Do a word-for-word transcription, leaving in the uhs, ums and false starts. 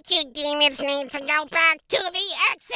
You demons need to go back to the X